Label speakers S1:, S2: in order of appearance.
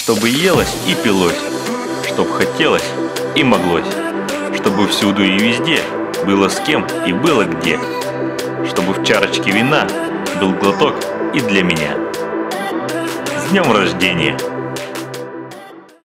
S1: Чтобы елось и пилось, чтоб хотелось и моглось, чтобы всюду и везде было с кем и было где, чтобы в чарочке вина был глоток и для меня. С днем рождения!